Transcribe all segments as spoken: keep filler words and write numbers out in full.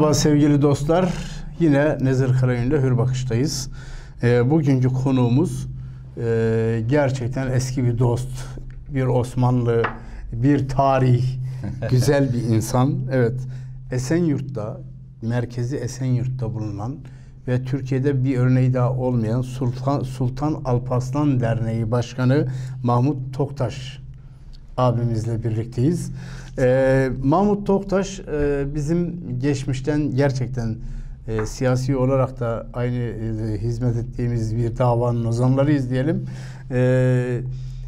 Merhaba sevgili dostlar. Yine Nezir Karayün'de Hür Bakış'tayız. E, bugünkü konuğumuz e, gerçekten eski bir dost, bir Osmanlı, bir tarih, güzel bir insan. Evet, Esenyurt'ta, merkezi Esenyurt'ta bulunan ve Türkiye'de bir örneği daha olmayan Sultan, Sultan Alparslan Derneği Başkanı Mahmut Toktaş abimizle birlikteyiz. Ee, Mahmut Toktaş e, bizim geçmişten gerçekten e, siyasi olarak da aynı e, hizmet ettiğimiz bir davanın ozanlarıyız diyelim. E,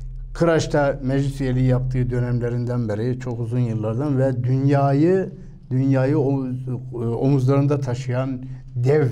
Kıraç'ta meclis üyeliği yaptığı dönemlerinden beri, çok uzun yıllardan ve dünyayı dünyayı omuzlarında taşıyan dev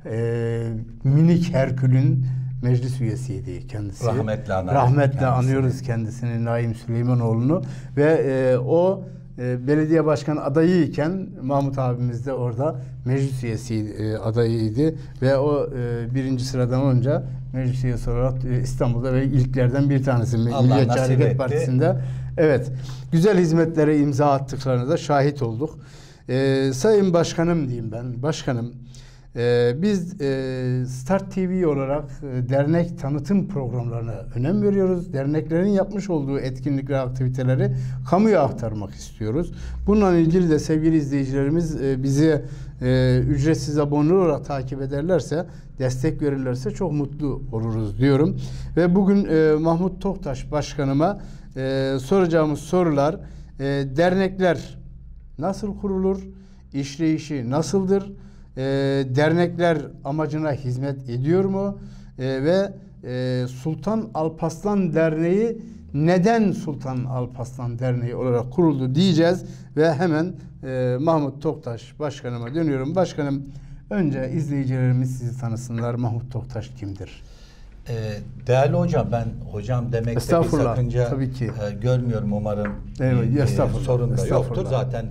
e, minik Herkül'ün meclis üyesiydi kendisi. Rahmetle anıyoruz. Rahmetle kendisini. anıyoruz kendisini, Naim Süleymanoğlu'nu ve e, o e, belediye başkanı adayı iken Mahmut abimiz de orada meclis üyesi e, adayıydı ve o e, birinci sıradan olunca meclis üyesi olarak e, İstanbul'da ve ilklerden bir tanesi Milliyetçi Hareket etti. Partisi'nde. Evet, güzel hizmetlere imza attıklarına da şahit olduk. E, Sayın Başkanım diyeyim ben, Başkanım. Ee, biz e, Start T V olarak e, dernek tanıtım programlarına önem veriyoruz. Derneklerin yapmış olduğu etkinlik ve aktiviteleri kamuya aktarmak istiyoruz. Bununla ilgili de sevgili izleyicilerimiz e, bizi e, ücretsiz abone olarak takip ederlerse, destek verirlerse çok mutlu oluruz diyorum. Ve bugün e, Mahmut Toktaş Başkanıma e, soracağımız sorular, e, dernekler nasıl kurulur, işleyişi nasıldır? E, dernekler amacına hizmet ediyor mu? E, ve e, Sultan Alparslan Derneği neden Sultan Alparslan Derneği olarak kuruldu diyeceğiz ve hemen e, Mahmut Toktaş Başkanıma dönüyorum. Başkanım, önce izleyicilerimiz sizi tanısınlar. Mahmut Toktaş kimdir? Ee, değerli hocam, ben hocam demekte bir sakınca tabii ki. E, görmüyorum umarım. Evet, bir, estağfurullah, e, sorun da estağfurullah. yoktur. Zaten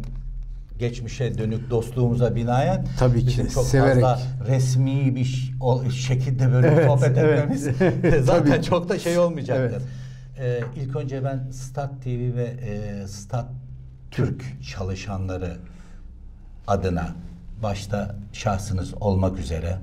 geçmişe dönük dostluğumuza binaen tabii bizim ki, çok severek. fazla resmi bir o şekilde böyle Evet, sohbet evet. etmemiz zaten Tabii. çok da şey olmayacaktır. Evet. Ee, ilk önce ben Start T V ve e, Start Türk çalışanları adına, başta şahsınız olmak üzere,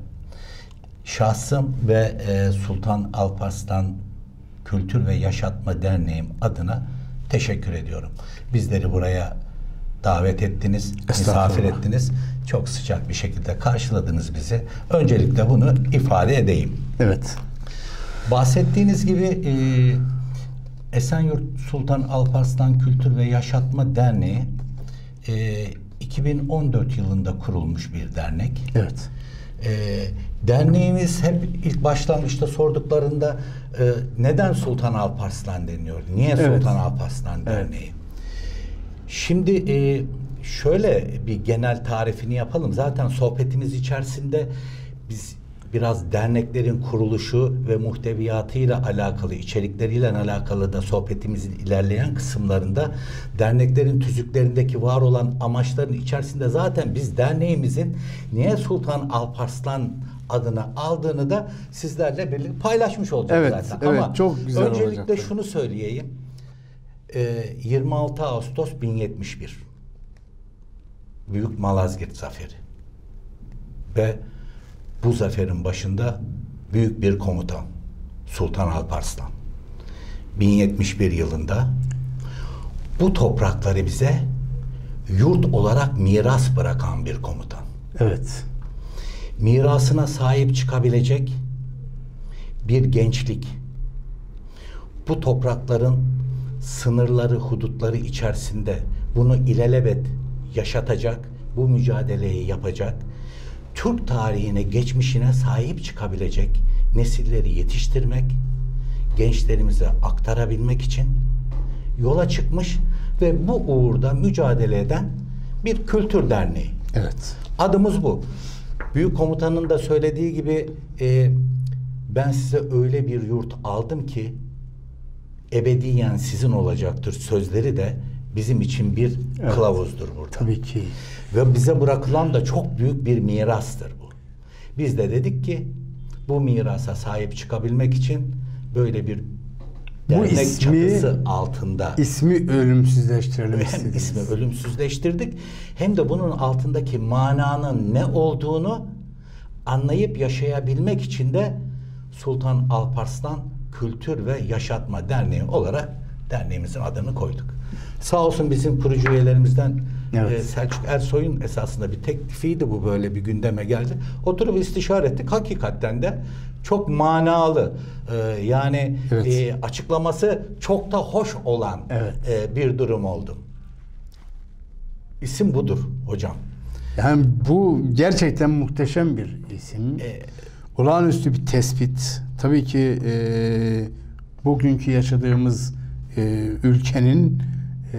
şahsım ve e, Sultan Alparslan Kültür ve Yaşatma Derneğim adına teşekkür ediyorum. Bizleri buraya davet ettiniz, misafir ettiniz. Çok sıcak bir şekilde karşıladınız bizi. Öncelikle bunu ifade edeyim. Evet. Bahsettiğiniz gibi e, Esenyurt Sultan Alparslan Kültür ve Yaşatma Derneği e, iki bin on dört yılında kurulmuş bir dernek. Evet. E, derneğimiz hep ilk başlangıçta sorduklarında e, neden Sultan Alparslan deniyor? Niye Evet. Sultan Alparslan Derneği? Evet. Şimdi e, şöyle bir genel tarifini yapalım. Zaten sohbetimiz içerisinde biz biraz derneklerin kuruluşu ve muhteviyatıyla alakalı, içerikleriyle alakalı da sohbetimizin ilerleyen kısımlarında derneklerin tüzüklerindeki var olan amaçların içerisinde zaten biz derneğimizin niye Sultan Alparslan adını aldığını da sizlerle birlikte paylaşmış olacağız Evet, zaten. evet, ama çok güzel öncelikle olacak. şunu söyleyeyim. yirmi altı Ağustos bin yetmiş bir Büyük Malazgirt Zaferi ve bu zaferin başında büyük bir komutan Sultan Alparslan bin yetmiş bir yılında bu toprakları bize yurt olarak miras bırakan bir komutan. Evet. Mirasına sahip çıkabilecek bir gençlik, bu toprakların sınırları, hudutları içerisinde bunu ilelebet yaşatacak, bu mücadeleyi yapacak, Türk tarihine, geçmişine sahip çıkabilecek nesilleri yetiştirmek, gençlerimize aktarabilmek için yola çıkmış ve bu uğurda mücadele eden bir kültür derneği. Evet. Adımız bu. Büyük komutanın da söylediği gibi e, ben size öyle bir yurt aldım ki ebediyen sizin olacaktır sözleri de bizim için bir evet. kılavuzdur burada. Tabii ki. Ve bize bırakılan da çok büyük bir mirastır bu. Biz de dedik ki bu mirasa sahip çıkabilmek için böyle bir dernek Bu ismi, çatısı altında. ismi ölümsüzleştirelim Hem istediniz. ismi ölümsüzleştirdik hem de bunun altındaki mananın ne olduğunu anlayıp yaşayabilmek için de Sultan Alparslan Kültür ve Yaşatma Derneği olarak derneğimizin adını koyduk. Sağ olsun bizim kurucu üyelerimizden evet. e, Selçuk Ersoy'un esasında bir teklifiydi bu, böyle bir gündeme geldi. Oturup istişare ettik. Hakikaten de çok manalı e, yani evet. e, açıklaması çok da hoş olan evet. e, bir durum oldu. İsim budur hocam. Yani bu gerçekten muhteşem bir isim. E, Olağanüstü bir tespit. Tabii ki e, bugünkü yaşadığımız e, ülkenin e,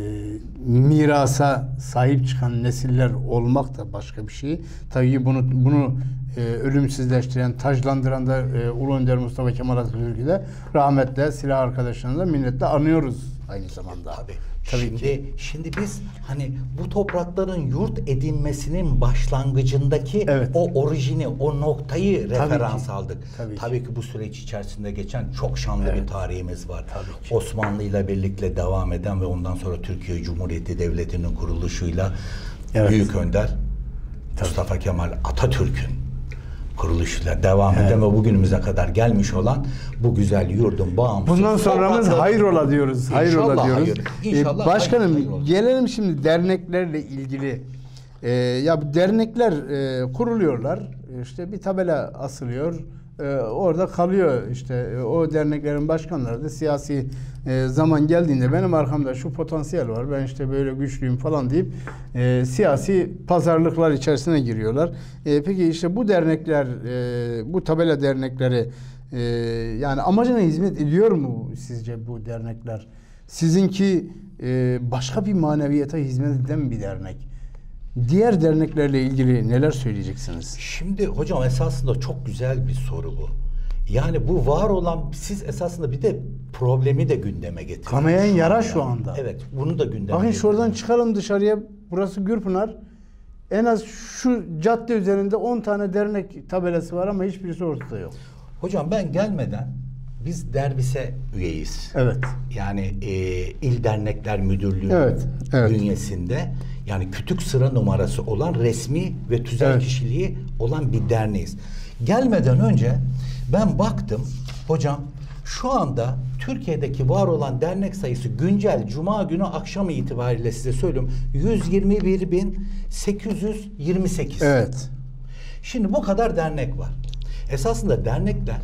mirasa sahip çıkan nesiller olmak da başka bir şey. Tabii ki bunu bunu e, ölümsüzleştiren, taclandıran da e, Ulu Önder Mustafa Kemal Atatürk'ü de rahmetle, silah arkadaşlarını da minnetle anıyoruz aynı zamanda. Tabii. Tabii şimdi ki. şimdi biz hani bu toprakların yurt edinmesinin başlangıcındaki evet. o orijini, o noktayı Tabii referans ki. aldık. Tabii, Tabii ki. ki bu süreç içerisinde geçen çok şanlı evet. bir tarihimiz var. Tabii ki. Osmanlı ile birlikte devam eden ve ondan sonra Türkiye Cumhuriyeti Devleti'nin kuruluşuyla evet. Büyük Önder Tabii. Mustafa Kemal Atatürk'ün kuruluşuyla devam evet. eden ve bugünümüze kadar gelmiş olan bu güzel yurdun bağımsız. Bundan sonramız hayrola diyoruz. Hayrola İnşallah diyoruz. Hayır. İnşallah ee, başkanım hayır, hayır gelelim şimdi derneklerle ilgili. Ee, ya bu dernekler e, kuruluyorlar. İşte bir tabela asılıyor. E, orada kalıyor işte. E, o derneklerin başkanları da siyasi e, zaman geldiğinde benim arkamda şu potansiyel var. Ben işte böyle güçlüyüm falan deyip e, siyasi pazarlıklar içerisine giriyorlar. E, peki işte bu dernekler, e, bu tabela dernekleri e, yani amacına hizmet ediyor mu sizce bu dernekler? Sizinki e, başka bir maneviyata hizmet eden bir dernek. Diğer derneklerle ilgili neler söyleyeceksiniz? Şimdi hocam esasında çok güzel bir soru bu. Yani bu var olan, siz esasında bir de problemi de gündeme getirdiniz. Kanayan yara anda. şu anda. Evet, bunu da gündeme Bakın getirdiniz. şuradan çıkalım dışarıya. Burası Gürpınar. En az şu cadde üzerinde on tane dernek tabelası var ama hiçbirisi ortada yok. Hocam ben gelmeden biz Derbis'e üyeyiz. Evet. Yani e, İl Dernekler Müdürlüğü evet, evet. bünyesinde, yani kütük sıra numarası olan resmi ve tüzel evet. kişiliği olan bir derneğiz. Gelmeden önce ben baktım hocam, şu anda Türkiye'deki var olan dernek sayısı güncel Cuma günü akşam itibariyle size söylüyorum yüz yirmi bir bin sekiz yüz yirmi sekiz. Evet. Şimdi bu kadar dernek var. Esasında dernekler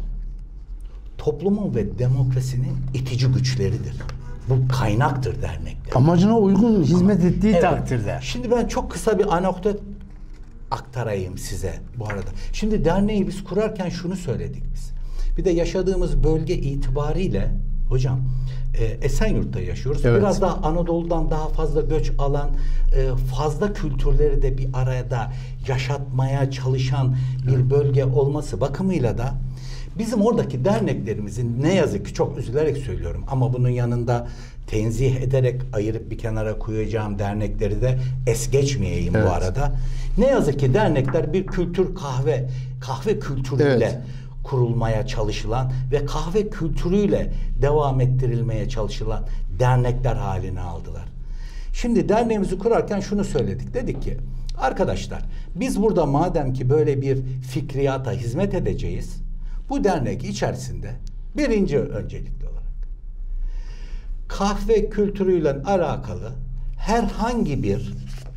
toplumun ve demokrasinin itici güçleridir. Bu kaynaktır dernekler. Amacına uygun hizmet ettiği evet. takdirde. Şimdi ben çok kısa bir anekdot aktarayım size bu arada. Şimdi derneği biz kurarken şunu söyledik biz. Bir de yaşadığımız bölge itibariyle hocam e, Esenyurt'ta yaşıyoruz. Evet. Biraz daha Anadolu'dan daha fazla göç alan, e, fazla kültürleri de bir arada yaşatmaya çalışan bir bölge olması bakımıyla da bizim oradaki derneklerimizin, ne yazık ki çok üzülerek söylüyorum ama bunun yanında tenzih ederek ayırıp bir kenara koyacağım dernekleri de es geçmeyeyim evet. bu arada. Ne yazık ki dernekler bir kültür kahve kahve kültürüyle evet. kurulmaya çalışılan ve kahve kültürüyle devam ettirilmeye çalışılan dernekler haline aldılar. Şimdi derneğimizi kurarken şunu söyledik. Dedik ki arkadaşlar, biz burada madem ki böyle bir fikriyata hizmet edeceğiz, bu dernek içerisinde birinci öncelikli olarak kahve kültürüyle alakalı herhangi bir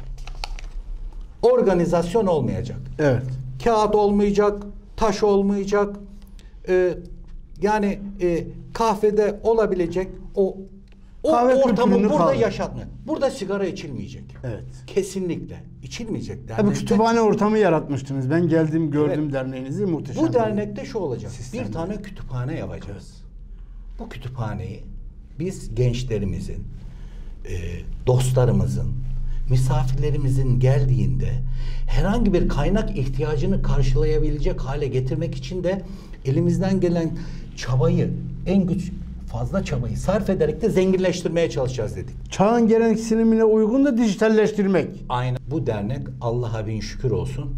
organizasyon olmayacak. Evet. Kağıt olmayacak, taş olmayacak. Ee, yani e, kahvede olabilecek o o kahve ortamı burada kaldı. yaşatmıyor. Burada sigara içilmeyecek. Evet. Kesinlikle içilmeyecek. Tabii kütüphane ortamı yaratmıştınız. Ben geldim gördüm evet. derneğinizi, muhteşem. Bu dernekte şu olacak. Sistemde. Bir tane kütüphane yapacağız. Evet. Bu kütüphaneyi biz gençlerimizin, e, dostlarımızın, misafirlerimizin geldiğinde herhangi bir kaynak ihtiyacını karşılayabilecek hale getirmek için de elimizden gelen çabayı, en güç fazla çabayı sarf ederek de zenginleştirmeye çalışacağız dedik. Çağın gereksinimine uygun da dijitalleştirmek. Aynen. Bu dernek Allah'a bin şükür olsun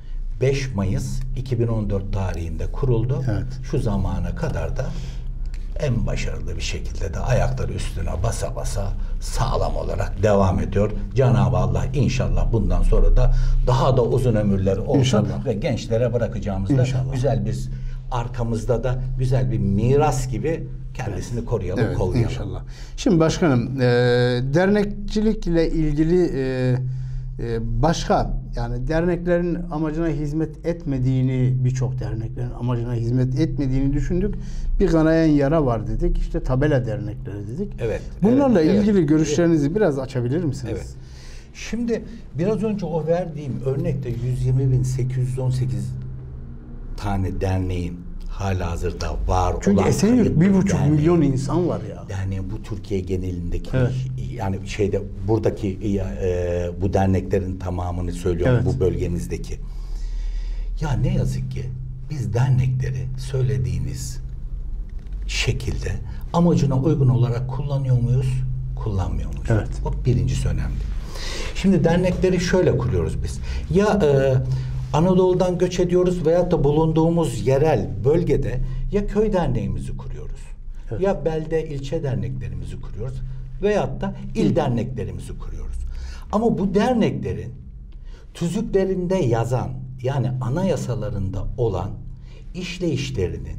beş Mayıs iki bin on dört tarihinde kuruldu. Evet. Şu zamana kadar da en başarılı bir şekilde de ayakları üstüne basa basa sağlam olarak devam ediyor. Cenab-ı Allah inşallah bundan sonra da daha da uzun ömürleri olsun İnşallah. ve gençlere bırakacağımızda İnşallah. güzel bir, arkamızda da güzel bir miras gibi kendisini koruyalım, Evet, kollayalım. inşallah. Şimdi başkanım, e, dernekçilikle ilgili e, e, başka, yani derneklerin amacına hizmet etmediğini, birçok derneklerin amacına hizmet etmediğini düşündük. Bir kanayan yara var dedik. İşte tabela dernekleri dedik. Evet. Bunlarla evet, ilgili evet, görüşlerinizi evet. biraz açabilir misiniz? Evet. Şimdi biraz önce o verdiğim örnekte yüz yirmi bin sekiz yüz on sekiz tane derneğin halihazırda var Çünkü olan Esenyurt bir buçuk derneğin, milyon insan var ya. derneğin bu Türkiye genelindeki Evet. yani şeyde buradaki e, bu derneklerin tamamını söylüyorum, Evet. bu bölgemizdeki. Ya ne yazık ki biz dernekleri söylediğiniz şekilde amacına uygun olarak kullanıyor muyuz? Kullanmıyor muyuz? Evet. O birincisi önemli. Şimdi dernekleri şöyle kuruyoruz biz. Ya e, Anadolu'dan göç ediyoruz veyahut da bulunduğumuz yerel bölgede ya köy derneğimizi kuruyoruz. Evet. Ya belde ilçe derneklerimizi kuruyoruz veyahut da il derneklerimizi kuruyoruz. Ama bu derneklerin tüzüklerinde yazan, yani anayasalarında olan işleyişlerinin,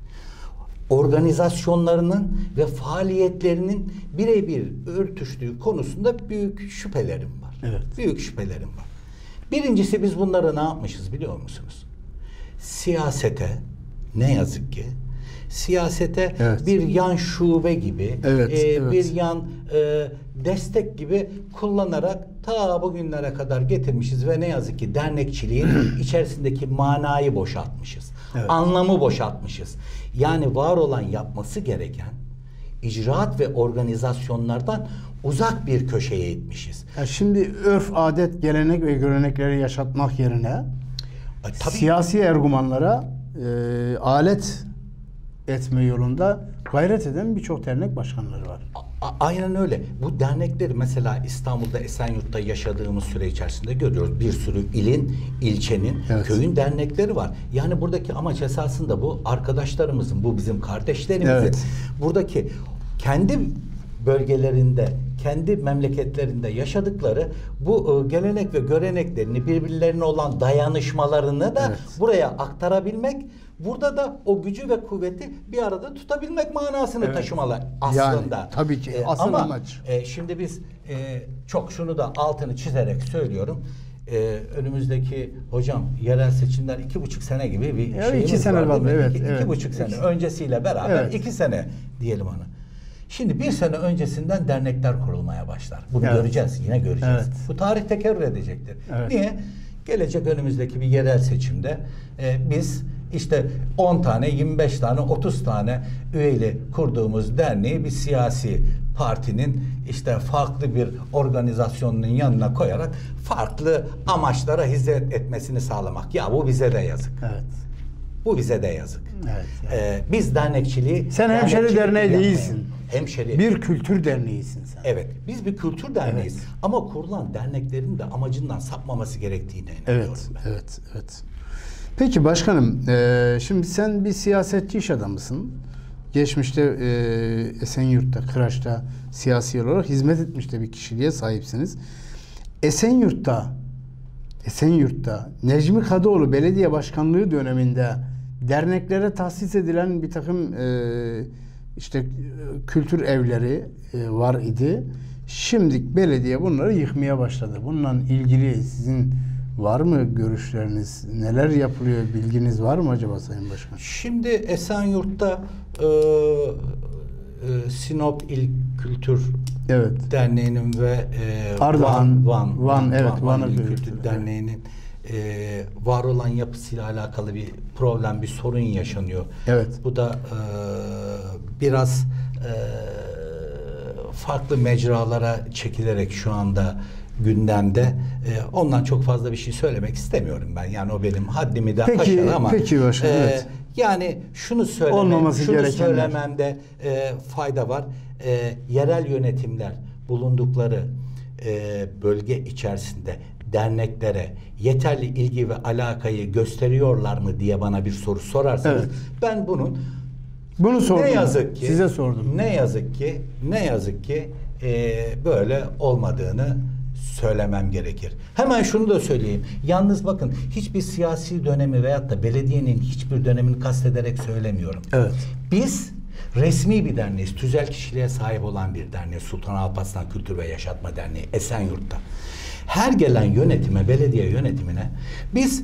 organizasyonlarının ve faaliyetlerinin birebir örtüştüğü konusunda büyük şüphelerim var. Evet. Büyük şüphelerim var. Birincisi, biz bunları ne yapmışız biliyor musunuz? Siyasete, ne yazık ki siyasete Evet. bir yan şube gibi, Evet, e, evet. bir yan e, destek gibi kullanarak ta bugünlere kadar getirmişiz ve ne yazık ki dernekçiliğin içerisindeki manayı boşaltmışız. Evet. Anlamı boşaltmışız. Yani var olan, yapması gereken icraat ve organizasyonlardan uzak bir köşeye itmişiz. Ya şimdi örf, adet, gelenek ve görenekleri yaşatmak yerine E, tabii, siyasi ergumanlara e, alet etme yolunda gayret eden birçok dernek başkanları var. A- aynen öyle. Bu dernekleri mesela İstanbul'da, Esenyurt'ta yaşadığımız süre içerisinde görüyoruz. Bir sürü ilin, ilçenin, Evet. köyün dernekleri var. Yani buradaki amaç esasında bu arkadaşlarımızın, bu bizim kardeşlerimizin Evet. buradaki kendi bölgelerinde, kendi memleketlerinde yaşadıkları bu e, gelenek ve göreneklerini, birbirlerine olan dayanışmalarını da Evet. buraya aktarabilmek, burada da o gücü ve kuvveti bir arada tutabilmek manasını Evet. taşımalar aslında. Yani, tabii ki. E, Asıl ama, amaç. e, şimdi biz e, çok şunu da altını çizerek söylüyorum. E, önümüzdeki hocam yerel seçimler iki buçuk sene gibi bir Ya şeyimiz iki sene var, var, değil mi? evet, İki, evet. iki buçuk sene İki- öncesiyle beraber Evet. iki sene diyelim ona. Şimdi bir sene öncesinden dernekler kurulmaya başlar. Bunu Evet. göreceğiz, yine göreceğiz. Evet. Bu tarih tekerrür edecektir. Evet. Niye? Gelecek önümüzdeki bir yerel seçimde e, biz işte on tane, yirmi beş tane, otuz tane üyeli kurduğumuz derneği bir siyasi partinin işte farklı bir organizasyonunun yanına koyarak farklı amaçlara hizmet etmesini sağlamak. Ya bu bize de yazık. Evet. Bu bize de yazık. Evet. yani. Ee, biz dernekçiliği... Sen hemşeri dernekçilik derneği yapmayalım. değilsin. Hemşeri. Bir kültür derneğisin sen. Evet. Biz bir kültür derneğiz. Evet. Ama kurulan derneklerin de amacından sapmaması gerektiğine inanıyorum Evet, ben. evet, evet. Peki başkanım, e, şimdi sen bir siyasetçi iş adamısın. Geçmişte e, Esenyurt'ta, Kıraç'ta siyasi olarak hizmet etmiş de bir kişiliğe sahipsiniz. Esenyurt'ta, Esenyurt'ta Necmi Kadıoğlu belediye başkanlığı döneminde derneklere tahsis edilen bir takım e, işte e, kültür evleri e, var idi. Şimdi belediye bunları yıkmaya başladı. Bununla ilgili sizin var mı görüşleriniz? Neler yapılıyor? Bilginiz var mı acaba Sayın Başkan? Şimdi Esenyurt'ta e, e, Sinop İl Kültür Evet. Derneği'nin ve e, Ardahan, Van, Van, Van, evet, Van, Van'a İl göre. Kültür Evet. Derneği'nin e, var olan yapısıyla alakalı bir problem, bir sorun yaşanıyor. Evet. Bu da e, biraz e, farklı mecralara çekilerek şu anda gündemde. E, ondan çok fazla bir şey söylemek istemiyorum ben. Yani o benim haddimi de Peki, aşar ama peki başkanım, e, evet. yani şunu söyleme, Olmaması şunu gerekenler. söylememde e, fayda var. E, yerel yönetimler bulundukları e, bölge içerisinde derneklere yeterli ilgi ve alakayı gösteriyorlar mı diye bana bir soru sorarsanız, Evet. ben bunun Bunu sordum. Ne yazık ki size sordum. Ne yazık ki ne yazık ki e, böyle olmadığını söylemem gerekir. Hemen şunu da söyleyeyim. Yalnız bakın, hiçbir siyasi dönemi veyahut da belediyenin hiçbir dönemini kastederek söylemiyorum. Evet. Biz resmi bir derneğiz. Tüzel kişiliğe sahip olan bir derneğiz. Sultan Alparslan Kültür ve Yaşatma Derneği Esenyurt'ta. Her gelen yönetime, belediye yönetimine biz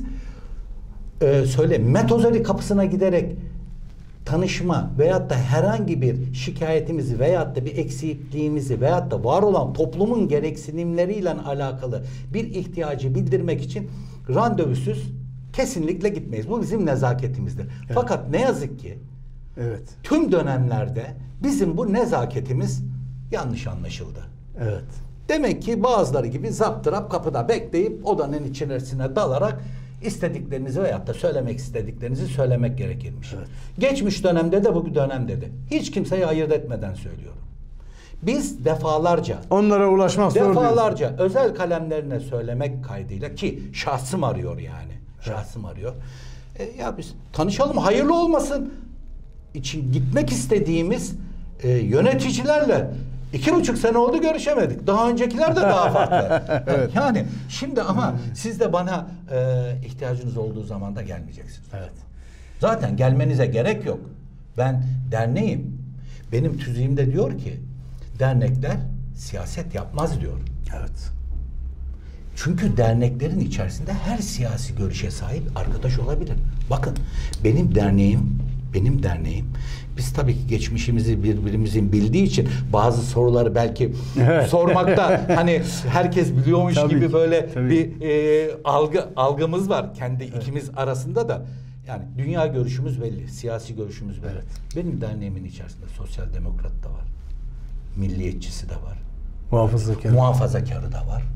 e, söyle Metozali kapısına giderek tanışma veyahut da herhangi bir şikayetimizi veyahut da bir eksikliğimizi veyahut da var olan toplumun gereksinimleriyle alakalı bir ihtiyacı bildirmek için randevusuz kesinlikle gitmeyiz. Bu bizim nezaketimizdir. Evet. Fakat ne yazık ki evet. tüm dönemlerde bizim bu nezaketimiz yanlış anlaşıldı. Evet. Demek ki bazıları gibi zaptırap kapıda bekleyip odanın içerisine dalarak istediklerinizi veyahut da söylemek istediklerinizi söylemek gerekirmiş. Evet. Geçmiş dönemde de bu dönemde de. Hiç kimseyi ayırt etmeden söylüyorum. Biz defalarca onlara ulaşmak zor. Defalarca özel kalemlerine söylemek kaydıyla, ki şahsım arıyor yani. Şahsım evet. arıyor. E, ya biz tanışalım, hayırlı olmasın için gitmek istediğimiz e, yöneticilerle İki buçuk sene oldu görüşemedik. Daha öncekiler de daha farklı. Evet. Yani şimdi ama siz de bana e, ihtiyacınız olduğu zaman da gelmeyeceksiniz. Evet. Zaten gelmenize gerek yok. Ben derneğim. Benim tüzüğümde diyor ki dernekler siyaset yapmaz diyor. Evet. Çünkü derneklerin içerisinde her siyasi görüşe sahip arkadaş olabilir. Bakın benim derneğim, benim derneğim. Biz tabii ki geçmişimizi birbirimizin bildiği için bazı soruları belki evet. sormakta hani herkes biliyormuş tabii gibi ki, böyle tabii. bir e, algı algımız var kendi evet. ikimiz arasında da. Yani dünya görüşümüz belli, siyasi görüşümüz belli. Evet. Benim derneğimin içerisinde sosyal demokrat da var, milliyetçisi de var, muhafazakarı, muhafazakarı da var,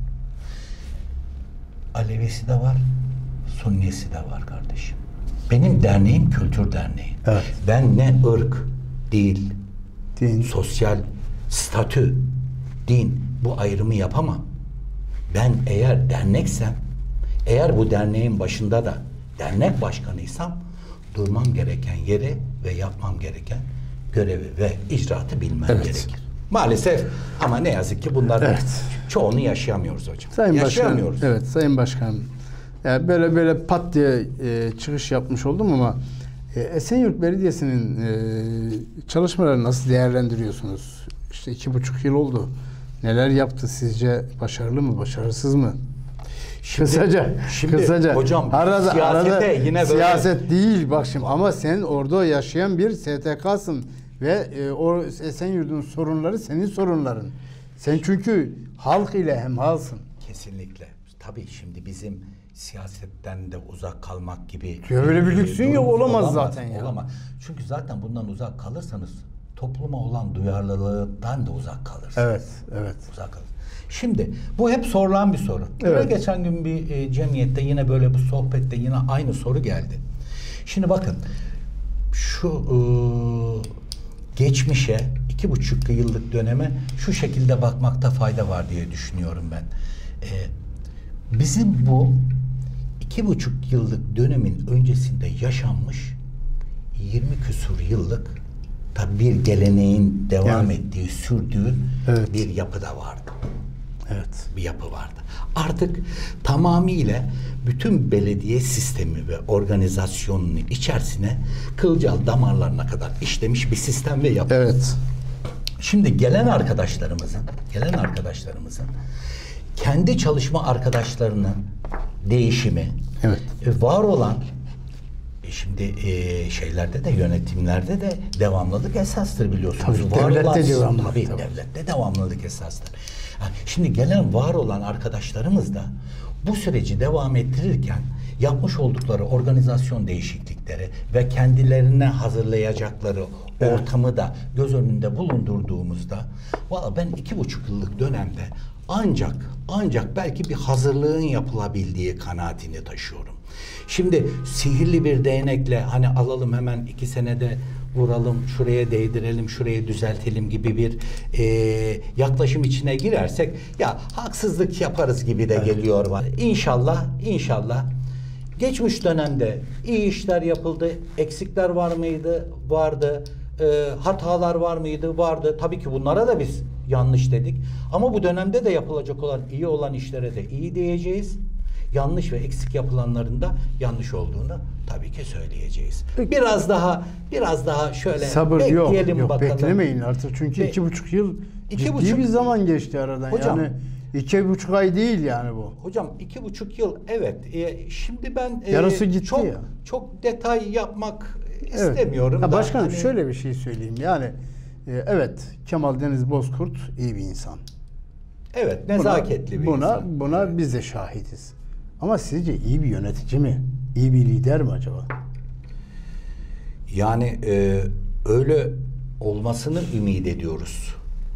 Alevisi de var, Sunnisi de var kardeşim. Benim derneğim kültür derneği. Evet. Ben ne ırk, dil, din, sosyal statü, din bu ayrımı yapamam. Ben eğer derneksem, eğer bu derneğin başında da dernek başkanıysam durmam gereken yeri ve yapmam gereken görevi ve icraatı bilmem evet. gerekir. Maalesef ama ne yazık ki bunların evet. çoğunu yaşayamıyoruz hocam. Sayın yaşayamıyoruz. Başkanım, evet Sayın Başkanım. Yani böyle böyle pat diye e, çıkış yapmış oldum ama e, Esenyurt Belediyesi'nin e, çalışmalarını nasıl değerlendiriyorsunuz? İşte iki buçuk yıl oldu. Neler yaptı sizce? Başarılı mı, başarısız mı? Şimdi, kısaca, şimdi kısaca. Hocam arada, arada yine böyle siyaset değil bak şimdi ama sen orada yaşayan bir S T K'sın ve e, o Esenyurt'un sorunları senin sorunların. Sen çünkü halk ile hemhalsın. Kesinlikle. Tabii şimdi bizim siyasetten de uzak kalmak gibi öyle bir lüksün yok, olamaz, olamaz zaten ya. Olamaz. Çünkü zaten bundan uzak kalırsanız topluma olan duyarlılıktan da uzak kalırsınız. Evet, evet. Uzak kalırsınız. Şimdi bu hep sorulan bir soru. Evet. Geçen gün bir e, cemiyette yine böyle bu sohbette yine aynı soru geldi. Şimdi bakın şu e, geçmişe iki buçuk yıllık döneme şu şekilde bakmakta fayda var diye düşünüyorum ben. E, bizim bu iki buçuk yıllık dönemin öncesinde yaşanmış yirmi küsur yıllık tabi bir geleneğin devam evet. ettiği, sürdüğü evet. bir yapı da vardı. Evet. Bir yapı vardı. Artık tamamıyla bütün belediye sistemi ve organizasyonunun içerisine kılcal damarlarına kadar işlemiş bir sistem ve yapı. Evet. Şimdi gelen arkadaşlarımızın, gelen arkadaşlarımızın kendi çalışma arkadaşlarının değişimi, evet. var olan şimdi e, şeylerde de yönetimlerde de devamlılık esastır biliyorsunuz. Tabii, var devlette olan, devamlılık. Tabii, tabii. devlette devamlılık esastır. Şimdi gelen var olan arkadaşlarımız da bu süreci devam ettirirken yapmış oldukları organizasyon değişiklikleri ve kendilerine hazırlayacakları evet. ortamı da göz önünde bulundurduğumuzda valla ben iki buçuk yıllık dönemde ancak ancak belki bir hazırlığın yapılabildiği kanaatini taşıyorum. Şimdi sihirli bir değnekle hani alalım hemen iki senede vuralım, şuraya değdirelim, şuraya düzeltelim gibi bir e, yaklaşım içine girersek ya haksızlık yaparız gibi de evet. geliyor bana. İnşallah, inşallah geçmiş dönemde iyi işler yapıldı, eksikler var mıydı? Vardı. e, hatalar var mıydı? Vardı. Tabii ki bunlara da biz yanlış dedik. Ama bu dönemde de yapılacak olan iyi olan işlere de iyi diyeceğiz. Yanlış ve eksik yapılanların da yanlış olduğunu tabii ki söyleyeceğiz. Peki. Biraz daha biraz daha şöyle sabır bekleyelim, yok, yok bakalım. beklemeyin artık çünkü Ve iki buçuk yıl iki ciddi buçuk- bir zaman geçti aradan. Hocam- Yani iki buçuk ay değil yani bu. Hocam iki buçuk yıl evet. E, şimdi ben e, Yarısı gitti çok ya. çok detay yapmak Evet. istemiyorum. Ya da başkanım hani- şöyle bir şey söyleyeyim. Yani e, evet Kemal Deniz Bozkurt iyi bir insan. Evet, nezaketli bir buna, insan. Buna Evet. biz de şahidiz. Ama sizce iyi bir yönetici mi? İyi bir lider mi acaba? Yani e, öyle olmasını ümit ediyoruz.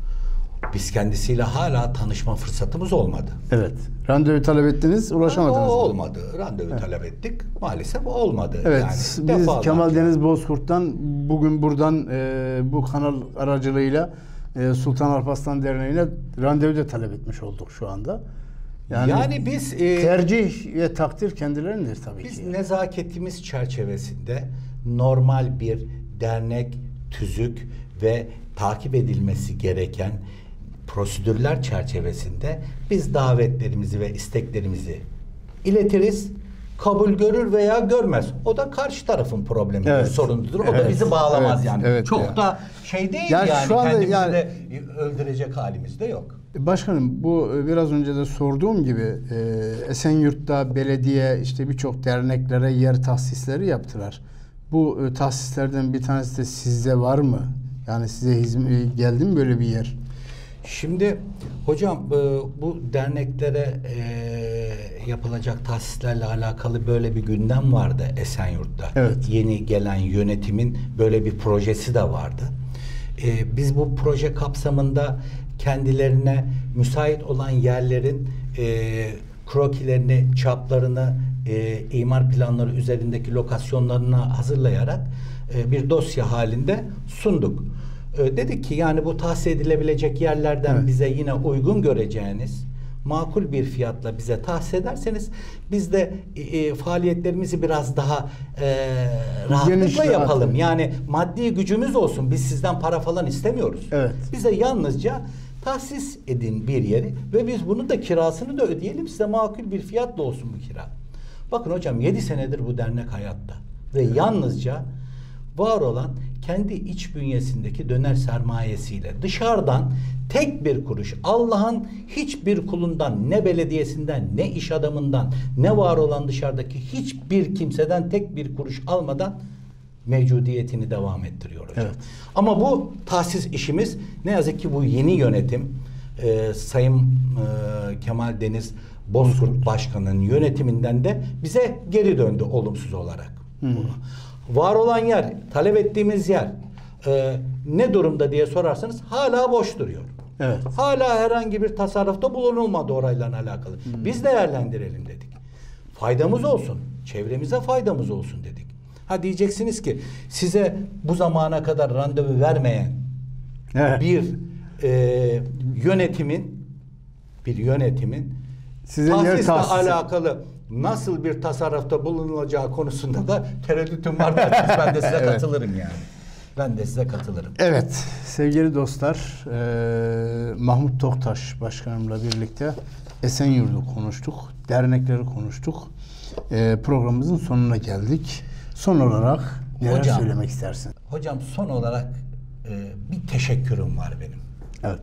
Biz kendisiyle hala tanışma fırsatımız olmadı. Evet. Randevu talep ettiniz, ulaşamadınız O mı? olmadı. Randevu talep ettik. Maalesef olmadı. Evet. Yani biz defalarca. Kemal Deniz Bozkurt'tan bugün buradan e, bu kanal aracılığıyla e, Sultan Alparslan Derneği'ne randevu da talep etmiş olduk şu anda. Yani, Yani, biz e, tercih ve takdir kendilerindir tabii biz ki. nezaketimiz çerçevesinde normal bir dernek, tüzük ve takip edilmesi gereken prosedürler çerçevesinde biz davetlerimizi ve isteklerimizi iletiriz. Kabul görür veya görmez. O da karşı tarafın problemidir, Evet. sorunudur. O da Evet. bizi bağlamaz Evet. yani. Evet Çok ya. da şey değil Yani yani. şu anda Kendimizi yani- de öldürecek halimiz de yok. Başkanım bu e, biraz önce de sorduğum gibi e, Esenyurt'ta belediye işte birçok derneklere yer tahsisleri yaptılar. Bu e, tahsislerden bir tanesi de sizde var mı? Yani size hizmet geldi mi böyle bir yer? Şimdi hocam e, bu derneklere e, yapılacak tahsislerle alakalı böyle bir gündem vardı Esenyurt'ta. Evet. Yeni gelen yönetimin böyle bir projesi de vardı. E, biz bu proje kapsamında kendilerine müsait olan yerlerin e, krokilerini, çaplarını, e, imar planları üzerindeki lokasyonlarına hazırlayarak e, bir dosya halinde sunduk. E, dedik ki yani bu tahsis edilebilecek yerlerden Evet. bize yine uygun göreceğiniz makul bir fiyatla bize tahsis ederseniz biz de e, e, faaliyetlerimizi biraz daha e, rahatlıkla Geniş, rahat. yapalım. Yani maddi gücümüz olsun. Biz sizden para falan istemiyoruz. Evet. Bize yalnızca tahsis edin bir yeri ve biz bunu da kirasını da ödeyelim. Size makul bir fiyatla olsun bu kira. Bakın hocam yedi senedir bu dernek hayatta ve yalnızca var olan kendi iç bünyesindeki döner sermayesiyle dışarıdan tek bir kuruş Allah'ın hiçbir kulundan ne belediyesinden ne iş adamından ne var olan dışarıdaki hiçbir kimseden tek bir kuruş almadan mevcudiyetini devam ettiriyor hocam. Evet. Ama bu tahsis işimiz ne yazık ki bu yeni yönetim e, Sayın e, Kemal Deniz Bozkurt Başkanı'nın yönetiminden de bize geri döndü olumsuz olarak. Hı. Var olan yer, talep ettiğimiz yer e, ne durumda diye sorarsanız hala boş duruyor. Evet. Hala herhangi bir tasarrufta bulunulmadı orayla alakalı. Hı. Biz değerlendirelim dedik. Faydamız olsun, çevremize faydamız olsun dedik. Ha diyeceksiniz ki size bu zamana kadar randevu vermeyen Evet. bir e, yönetimin bir yönetimin Size yer tahsisle tahsisi. alakalı nasıl bir tasarrufta bulunulacağı konusunda da tereddütüm var. Ben de size Evet. katılırım yani. Ben de size katılırım. Evet sevgili dostlar e, Mahmut Toktaş Başkanımla birlikte Esenyurt'u konuştuk. Dernekleri konuştuk. E, programımızın sonuna geldik. Son olarak neler Hocam, söylemek istersin? Hocam son olarak e, bir teşekkürüm var benim. Evet.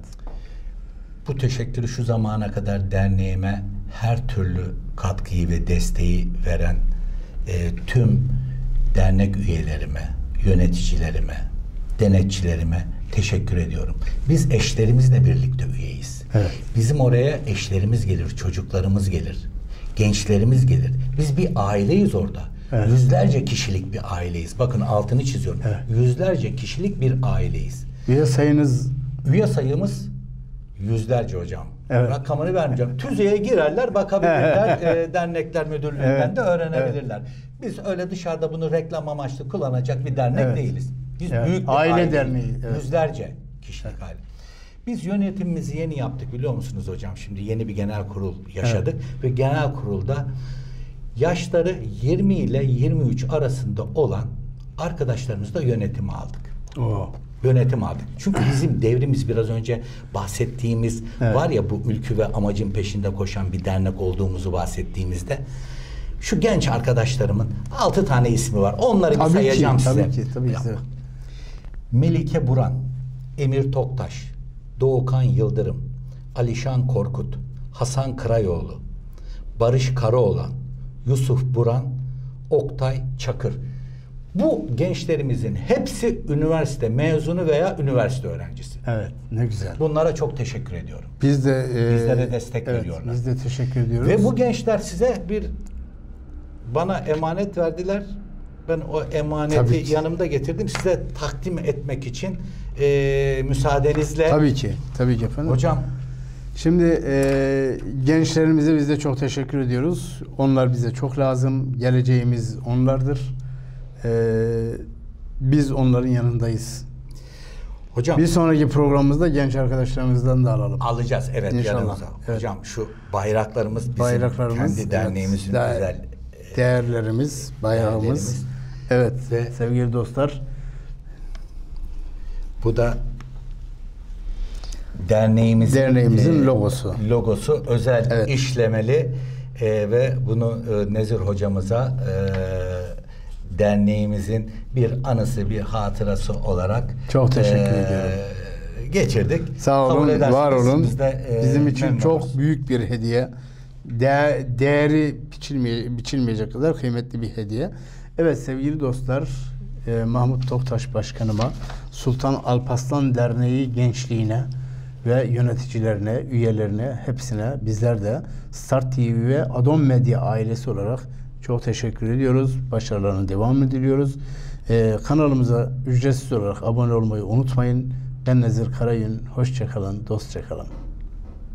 Bu teşekkürü şu zamana kadar derneğime her türlü katkıyı ve desteği veren e, tüm dernek üyelerime, yöneticilerime, denetçilerime teşekkür ediyorum. Biz eşlerimizle birlikte üyeyiz. Evet. Bizim oraya eşlerimiz gelir, çocuklarımız gelir, gençlerimiz gelir. Biz bir aileyiz orada. Evet. Yüzlerce kişilik bir aileyiz. Bakın altını çiziyorum. Evet. Yüzlerce kişilik bir aileyiz. Üye sayınız Üye sayımız yüzlerce hocam. Evet. Rakamını vermeyeceğim. TÜZİ'ye girerler, bakabilirler. e, dernekler müdürlüğünden Evet. de öğrenebilirler. Biz öyle dışarıda bunu reklam amaçlı kullanacak bir dernek Evet. değiliz. Biz Evet. büyük bir Aile aileyiz. derneği, evet. Yüzlerce kişilik aile. Biz yönetimimizi yeni yaptık biliyor musunuz hocam? Şimdi yeni bir genel kurul yaşadık ve genel kurulda yaşları yirmi ile yirmi üç arasında olan arkadaşlarımızla yönetimi aldık. Oo. Yönetim aldık. Çünkü bizim devrimiz biraz önce bahsettiğimiz Evet. var ya, bu ülkü ve amacın peşinde koşan bir dernek olduğumuzu bahsettiğimizde şu genç arkadaşlarımın altı tane ismi var. Onları bir Tabii sayacağım ki, size. tabii ki, tabii ki. Melike Buran, Emir Toktaş, Doğukan Yıldırım, Alişan Korkut, Hasan Kırayoğlu, Barış Karaoğlan, Yusuf Buran, Oktay Çakır. Bu gençlerimizin hepsi üniversite mezunu veya üniversite öğrencisi. Evet, ne güzel. Bunlara çok teşekkür ediyorum. Biz de e, Bizlere destek evet, veriyorlar. Biz de teşekkür ediyoruz. Ve bu gençler size bir bana emanet verdiler. Ben o Tabii emaneti ki. yanımda getirdim. Size takdim etmek için e, müsaadenizle. Tabii ki, tabii ki efendim. Hocam, Şimdi e, gençlerimize biz de çok teşekkür ediyoruz. Onlar bize çok lazım. Geleceğimiz onlardır. E, biz onların yanındayız. hocam Bir sonraki programımızda genç arkadaşlarımızdan da alalım. alacağız evet İnşallah. yanımıza. Evet. Hocam şu bayraklarımız bizim Bayraklarımız, kendi evet, derneğimizin değer- özel değerlerimiz, bayrağımız. değerlerimiz. Evet, Ve- sevgili dostlar. Bu da derneğimizin, Derneğimizin logosu. Logosu özel Evet. işlemeli e, ve bunu e, Nezir hocamıza e, derneğimizin bir anısı, bir hatırası olarak Çok teşekkür e, ediyorum. geçirdik. Sağ Kabul olun, ederseniz var olun. biz de, e, Bizim için memnunuz. çok büyük bir hediye. De değeri biçilmeye, biçilmeyecek kadar kıymetli bir hediye. Evet sevgili dostlar, e, Mahmut Toktaş Başkanıma, Sultan Alparslan Derneği gençliğine ve yöneticilerine, üyelerine, hepsine bizler de Start T V ve Adon Medya ailesi olarak çok teşekkür ediyoruz. Başarılarını devam diliyoruz. E, kanalımıza ücretsiz olarak abone olmayı unutmayın. Ben Nezir Karayün. Hoşça kalın, dostça kalın.